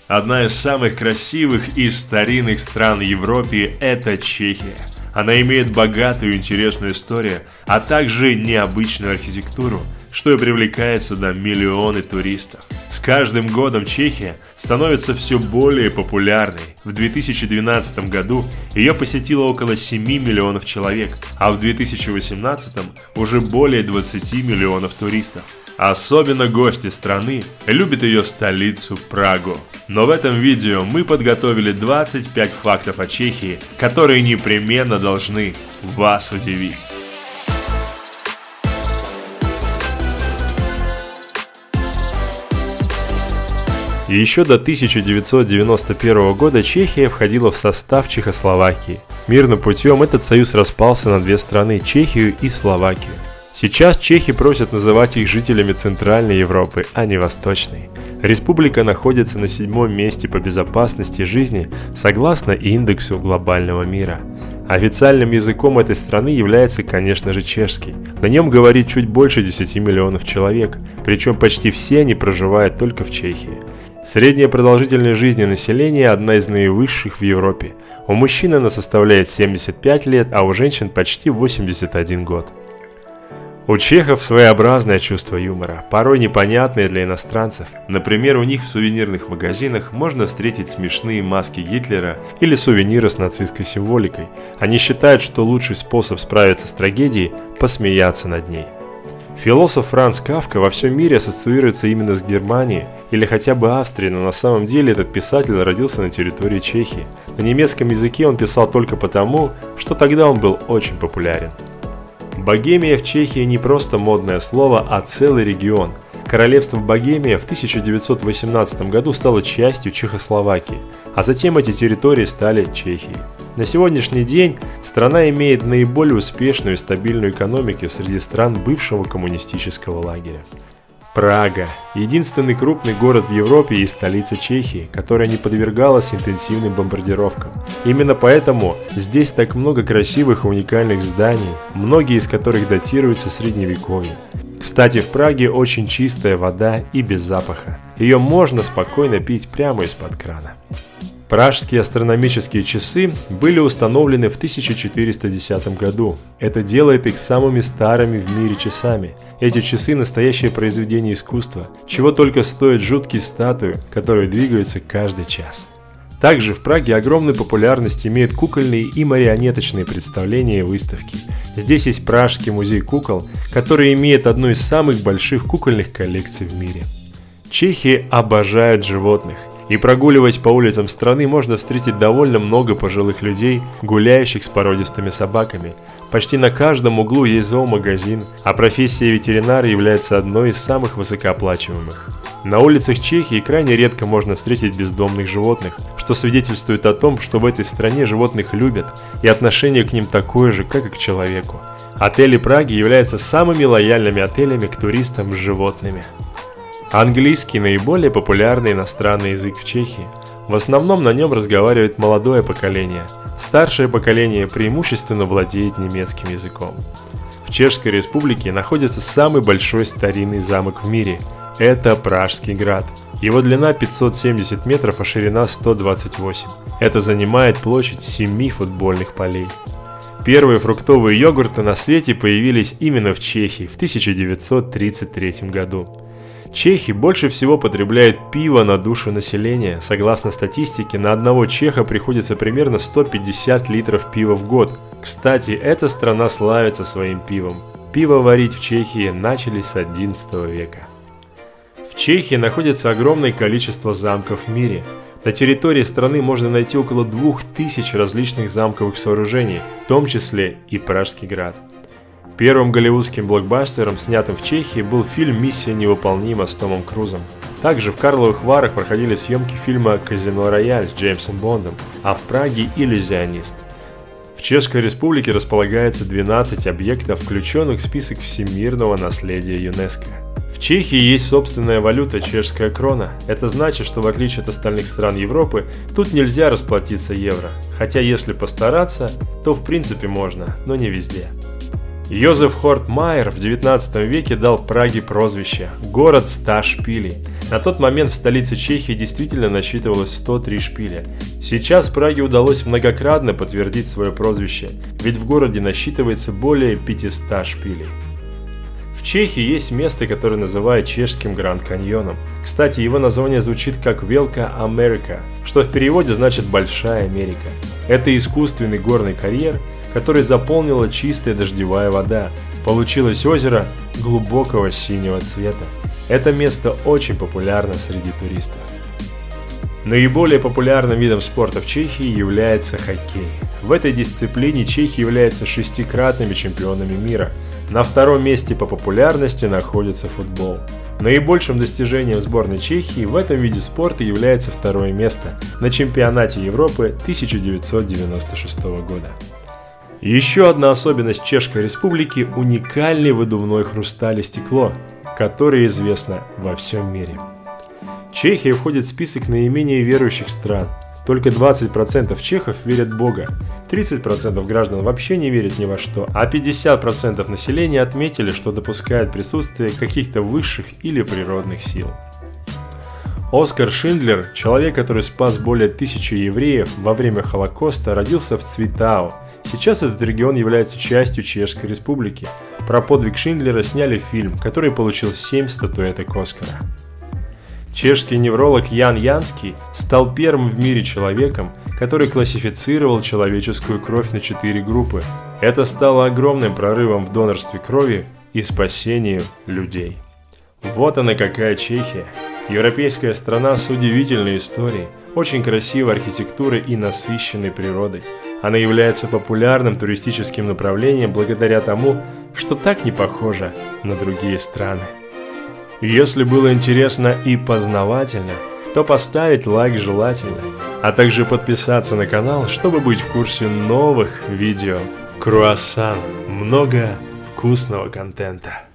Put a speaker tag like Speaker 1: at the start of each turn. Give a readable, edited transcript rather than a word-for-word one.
Speaker 1: Одна из самых красивых и старинных стран Европы – это Чехия. Она имеет богатую и интересную историю, а также необычную архитектуру, что и привлекает сюда миллионы туристов. С каждым годом Чехия становится все более популярной. В 2012 году ее посетило около 7 миллионов человек, а в 2018 уже более 20 миллионов туристов. Особенно гости страны любят ее столицу Прагу. Но в этом видео мы подготовили 25 фактов о Чехии, которые непременно должны вас удивить. Еще до 1991 года Чехия входила в состав Чехословакии. Мирным путем этот союз распался на две страны – Чехию и Словакию. Сейчас чехи просят называть их жителями Центральной Европы, а не Восточной. Республика находится на 7-м месте по безопасности жизни согласно индексу глобального мира. Официальным языком этой страны является, конечно же, чешский. На нем говорит чуть больше 10 миллионов человек, причем почти все они проживают только в Чехии. Средняя продолжительность жизни населения одна из наивысших в Европе. У мужчин она составляет 75 лет, а у женщин почти 81 год. У чехов своеобразное чувство юмора, порой непонятное для иностранцев. Например, у них в сувенирных магазинах можно встретить смешные маски Гитлера или сувениры с нацистской символикой. Они считают, что лучший способ справиться с трагедией – посмеяться над ней. Философ Франц Кафка во всем мире ассоциируется именно с Германией или хотя бы Австрией, но на самом деле этот писатель родился на территории Чехии. На немецком языке он писал только потому, что тогда он был очень популярен. Богемия в Чехии не просто модное слово, а целый регион. Королевство Богемия в 1918 году стало частью Чехословакии, а затем эти территории стали Чехией. На сегодняшний день страна имеет наиболее успешную и стабильную экономику среди стран бывшего коммунистического лагеря. Прага – единственный крупный город в Европе и столица Чехии, которая не подвергалась интенсивным бомбардировкам. Именно поэтому здесь так много красивых и уникальных зданий, многие из которых датируются Средневековьем. Кстати, в Праге очень чистая вода и без запаха. Ее можно спокойно пить прямо из-под крана. Пражские астрономические часы были установлены в 1410 году. Это делает их самыми старыми в мире часами. Эти часы – настоящее произведение искусства, чего только стоят жуткие статуи, которые двигаются каждый час. Также в Праге огромную популярность имеют кукольные и марионеточные представления и выставки. Здесь есть Пражский музей кукол, который имеет одну из самых больших кукольных коллекций в мире. Чехи обожают животных. И прогуливаясь по улицам страны, можно встретить довольно много пожилых людей, гуляющих с породистыми собаками. Почти на каждом углу есть зоомагазин, а профессия ветеринара является одной из самых высокооплачиваемых. На улицах Чехии крайне редко можно встретить бездомных животных, что свидетельствует о том, что в этой стране животных любят, и отношение к ним такое же, как и к человеку. Отели Праги являются самыми лояльными отелями к туристам с животными. Английский – наиболее популярный иностранный язык в Чехии. В основном на нем разговаривает молодое поколение. Старшее поколение преимущественно владеет немецким языком. В Чешской Республике находится самый большой старинный замок в мире. Это Пражский град. Его длина 570 метров, а ширина 128. Это занимает площадь 7 футбольных полей. Первые фруктовые йогурты на свете появились именно в Чехии в 1933 году. Чехи больше всего потребляют пиво на душу населения. Согласно статистике, на одного чеха приходится примерно 150 литров пива в год. Кстати, эта страна славится своим пивом. Пиво варить в Чехии начали с XI века. В Чехии находится огромное количество замков в мире. На территории страны можно найти около 2000 различных замковых сооружений, в том числе и Пражский град. Первым голливудским блокбастером, снятым в Чехии, был фильм «Миссия невыполнима» с Томом Крузом. Также в Карловых Варах проходили съемки фильма «Казино Рояль» с Джеймсом Бондом, а в Праге «Иллюзионист». В Чешской Республике располагается 12 объектов, включенных в список всемирного наследия ЮНЕСКО. В Чехии есть собственная валюта – чешская крона. Это значит, что в отличие от остальных стран Европы, тут нельзя расплатиться евро. Хотя если постараться, то в принципе можно, но не везде. Йозеф Хорт Майер в 19 веке дал Праге прозвище «Город 100 шпилей». На тот момент в столице Чехии действительно насчитывалось 103 шпиля. Сейчас Праге удалось многократно подтвердить свое прозвище, ведь в городе насчитывается более 500 шпилей. В Чехии есть место, которое называют чешским Гранд Каньоном. Кстати, его название звучит как Велика Америка, что в переводе значит «Большая Америка». Это искусственный горный карьер, который заполнила чистая дождевая вода. Получилось озеро глубокого синего цвета. Это место очень популярно среди туристов. Наиболее популярным видом спорта в Чехии является хоккей. В этой дисциплине чехи являются 6-кратными чемпионами мира. На втором месте по популярности находится футбол. Наибольшим достижением сборной Чехии в этом виде спорта является второе место на чемпионате Европы 1996 года. Еще одна особенность Чешской Республики – уникальный выдувной хрусталь и стекло, которое известно во всем мире. Чехия входит в список наименее верующих стран. Только 20% чехов верят в Бога, 30% граждан вообще не верят ни во что, а 50% населения отметили, что допускают присутствие каких-то высших или природных сил. Оскар Шиндлер, человек, который спас более 1000 евреев во время Холокоста, родился в Цвитау. Сейчас этот регион является частью Чешской Республики. Про подвиг Шиндлера сняли фильм, который получил 7 статуэток Оскара. Чешский невролог Ян Янский стал первым в мире человеком, который классифицировал человеческую кровь на 4 группы. Это стало огромным прорывом в донорстве крови и спасению людей. Вот она какая Чехия. Европейская страна с удивительной историей, очень красивой архитектурой и насыщенной природой. Она является популярным туристическим направлением благодаря тому, что так не похожа на другие страны. Если было интересно и познавательно, то поставить лайк желательно, а также подписаться на канал, чтобы быть в курсе новых видео. Круассан. Много вкусного контента.